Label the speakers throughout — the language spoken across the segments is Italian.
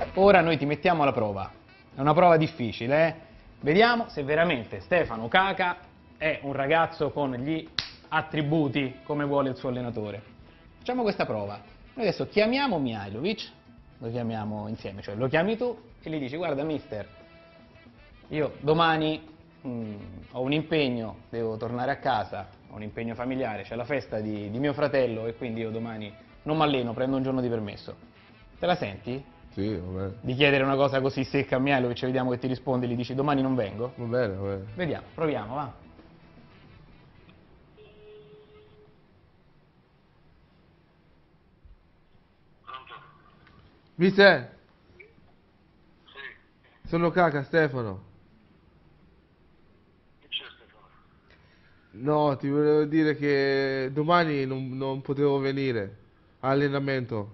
Speaker 1: ora noi ti mettiamo alla prova. È una prova difficile, eh? Vediamo se veramente Stefano Caca è un ragazzo con gli attributi come vuole il suo allenatore. Facciamo questa prova. Noi adesso chiamiamo Mihajlovic, lo chiamiamo insieme, cioè lo chiami tu e gli dici: guarda mister, io domani ho un impegno, devo tornare a casa, ho un impegno familiare, c'è la festa di mio fratello e quindi io domani non mi alleno, prendo un giorno di permesso. Te la senti?
Speaker 2: Sì, va bene.
Speaker 1: Di chiedere una cosa così secca a Mihajlovic, vediamo che ti risponde, gli dici domani non vengo?
Speaker 2: Va bene, va bene.
Speaker 1: Vediamo, proviamo, va.
Speaker 2: Mister,
Speaker 3: Sì,
Speaker 2: sono Caca, Stefano.
Speaker 3: che c'è Stefano?
Speaker 2: No, ti volevo dire che domani non potevo venire all'allenamento.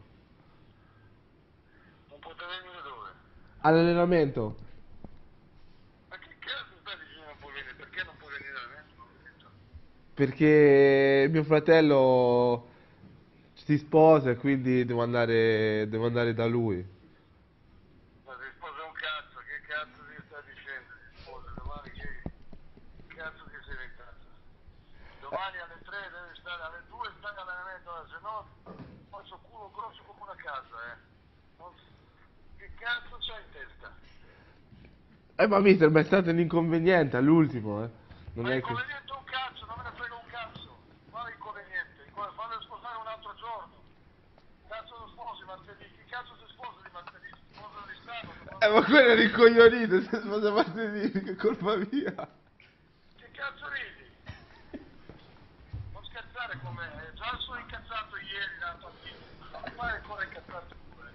Speaker 3: Non potete venire dove?
Speaker 2: All'allenamento.
Speaker 3: Ma che cazzo stai dicendo non puoi venire? Perché non puoi venire adesso? Non ho detto.
Speaker 2: Perché mio fratello si sposa e quindi devo andare da lui.
Speaker 3: Ma ti sposa un cazzo, che cazzo ti stai dicendo? Ti sposa domani che cazzo ti sei inventato? Domani alle 3 devi stare, alle 2 stai all'allenamento, se no faccio culo grosso come una casa, Che cazzo c'hai in testa?
Speaker 2: Ma mister, ma è stato un inconveniente all'ultimo, Non
Speaker 3: Ma
Speaker 2: è che...
Speaker 3: inconveniente un cazzo, non me ne frega un cazzo. Quale inconveniente? Fallo sposare un altro giorno. Cazzo lo sposi martedì? Chi cazzo si sposa di martedì? Si sposa di Stato?
Speaker 2: Ma quello è ricoglionito, se sposa martedì, che colpa mia.
Speaker 3: Che cazzo ridi? Non scherzare con me, già sono incazzato ieri dalla partita. Non fai ancora incazzato pure.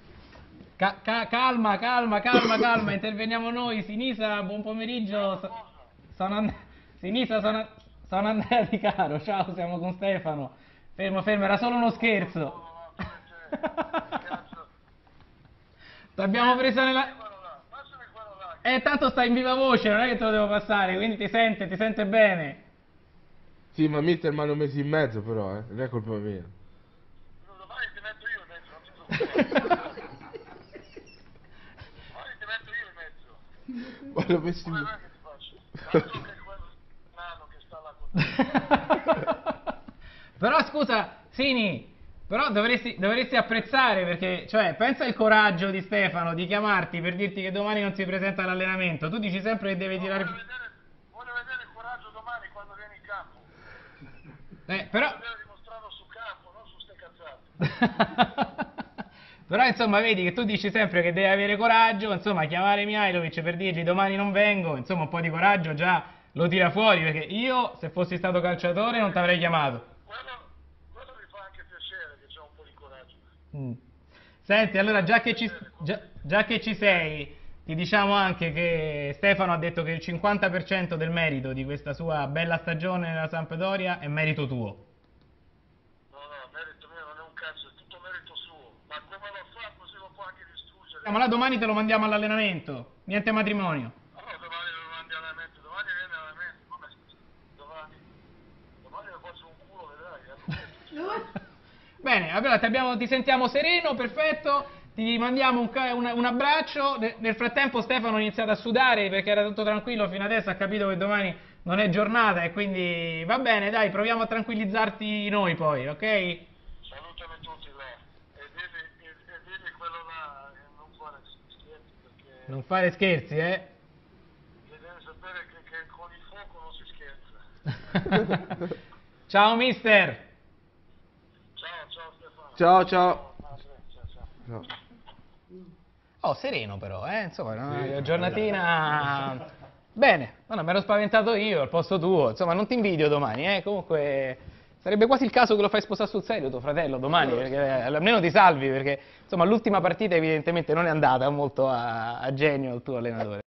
Speaker 1: Calma, interveniamo noi. Sinisa, buon pomeriggio. Sinisa, sono Andrea Di Caro. Ciao, siamo con Stefano. Fermo, era solo uno scherzo.
Speaker 3: Cazzo.
Speaker 1: T'abbiamo preso nella...
Speaker 3: Passami quello là.
Speaker 1: Tanto sta in viva voce, non è che te lo devo passare, quindi ti sente bene.
Speaker 2: Sì, ma mister mi hanno messo in mezzo però, non è colpa mia.
Speaker 3: Domani ti metto io in mezzo, non ti preoccupare. Domani ti metto io in mezzo.
Speaker 2: Ma l'ho messo in
Speaker 3: Come
Speaker 2: mezzo.
Speaker 3: vai che ti faccio? Tanto che quel nano che sta là con te.
Speaker 1: Però scusa, Sini, però dovresti apprezzare perché, cioè, pensa il coraggio di Stefano di chiamarti per dirti che domani non si presenta all'allenamento. Tu dici sempre che deve tirare...
Speaker 3: Voglio vedere il coraggio domani quando vieni in campo.
Speaker 1: Però...
Speaker 3: Voglio vedere dimostrarlo su campo, non su ste cazzate.
Speaker 1: Però insomma vedi che tu dici sempre che devi avere coraggio, insomma chiamare Mihajlovic per dirgli domani non vengo, insomma un po' di coraggio già lo tira fuori, perché io se fossi stato calciatore non ti avrei chiamato.
Speaker 3: Quello mi fa anche piacere che c'ha un po' di coraggio.
Speaker 1: Senti, allora già che ci sei, ti diciamo anche che Stefano ha detto che il 50% del merito di questa sua bella stagione nella Sampdoria è merito tuo.
Speaker 3: No, merito mio non è un cazzo, è tutto merito suo. Ma come lo fa così lo può anche distruggere.
Speaker 1: Ma là domani te lo mandiamo all'allenamento, niente matrimonio.
Speaker 3: Allora domani lo mandi all'allenamento, domani viene all'allenamento, come domani lo faccio un culo, vedrai.
Speaker 1: Bene, allora ti sentiamo sereno, perfetto, ti mandiamo un abbraccio. Nel frattempo Stefano ha iniziato a sudare perché era tutto tranquillo fino adesso, ha capito che domani non è giornata e quindi va bene, dai, proviamo a tranquillizzarti noi poi, ok?
Speaker 3: Salutami tutti là e digli quello là non fare scherzi perché
Speaker 1: Non fare scherzi, eh?
Speaker 3: devi sapere che con il fuoco non si scherza.
Speaker 1: Ciao mister!
Speaker 3: Ciao Stefano.
Speaker 2: Ciao.
Speaker 3: Ciao.
Speaker 1: Oh, sereno però, insomma, una giornatina... Bene, no, mi ero spaventato io al posto tuo, insomma, non ti invidio domani, comunque sarebbe quasi il caso che lo fai sposare sul serio tuo fratello domani, perché almeno ti salvi, perché insomma l'ultima partita evidentemente non è andata molto a genio il tuo allenatore.